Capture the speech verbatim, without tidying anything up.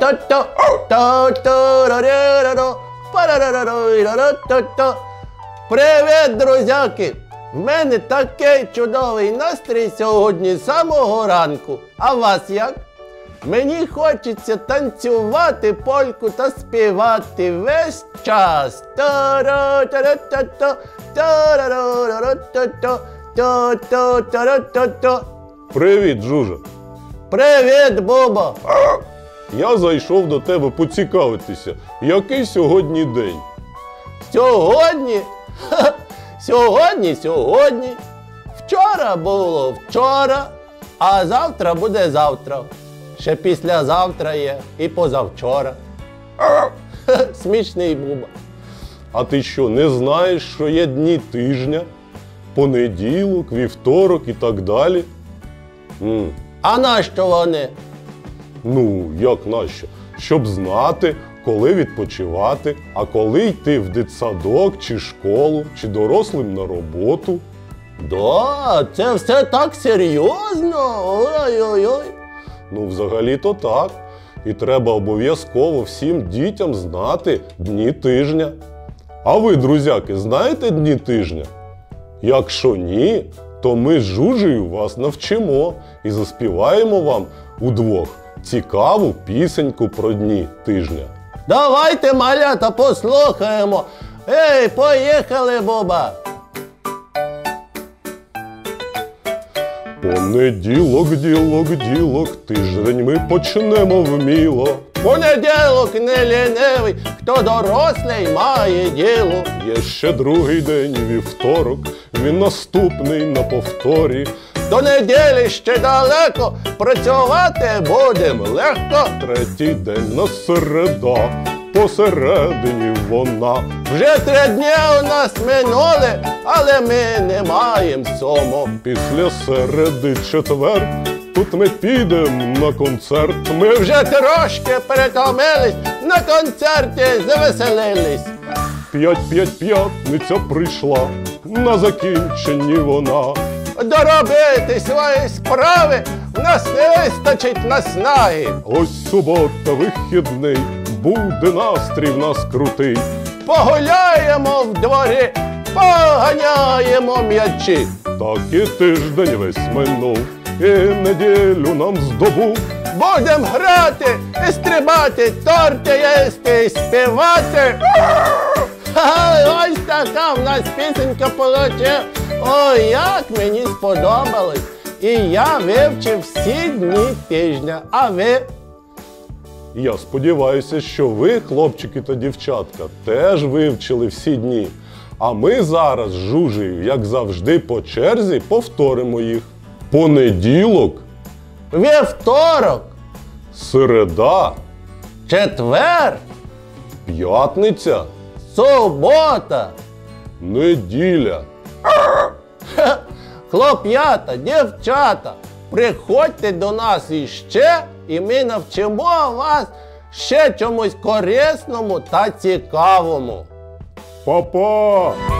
Привіт, друзяки! В мене такий чудовий настрій сьогодні з самого ранку. А вас як? Мені хочеться танцювати польку та співати весь час. Привіт, Жужа. Привіт, Буба. Я зайшов до тебе поцікавитися, який сьогодні день. Сьогодні? Ха, сьогодні, сьогодні. Вчора було вчора, а завтра буде завтра. Ще післязавтра є і позавчора. Ха, смішний Буба. А ти що, не знаєш, що є дні тижня? Понеділок, вівторок і так далі? М. А нащо вони? Ну, як нащо? Щоб знати, коли відпочивати, а коли йти в дитсадок, чи школу, чи дорослим на роботу. Да, це все так серйозно. Ой-ой-ой. Ну, взагалі-то так. І треба обов'язково всім дітям знати дні тижня. А ви, друзяки, знаєте дні тижня? Якщо ні, то ми з Жужею вас навчимо і заспіваємо вам удвох цікаву пісеньку про дні тижня. Давайте, малята, послухаємо. Ей, поїхали, Буба. Понеділок, ділок, ділок, тиждень ми почнемо вміло. Понеділок не лінивий, хто дорослий має діло. Є ще другий день, вівторок, він наступний на повторі. До неділі ще далеко, працювати будем легко. Третій день на середа, посередині вона. Вже три дні у нас минули, але ми не маємо сому. Після середи четвер, тут ми підемо на концерт. Ми вже трошки перетомились, на концерті завеселились. П'ять-п'ять п'ятниця прийшла, на закінченні вона. Доробити свої справи в нас не вистачить наснаги. Ось субота, вихідний, буде настрій в нас крутий. Погуляємо в дворі, поганяємо м'ячі. Так і тиждень весь минув, і неділю нам здобув. Будем грати і стрибати, торти їсти і співати. Ха-ха, ось така в нас пісенька получила. Ой, як мені сподобалось. І я вивчив всі дні тижня. А ви? Я сподіваюся, що ви, хлопчики та дівчатка, теж вивчили всі дні. А ми зараз з Жужею, як завжди, по черзі повторимо їх. Понеділок, Вівторок, середа, четвер, п'ятниця, субота. неділя. Ха, хлоп'ята, дівчата, приходьте до нас іще, і ми навчимо вас ще чомусь корисному та цікавому. Па-па!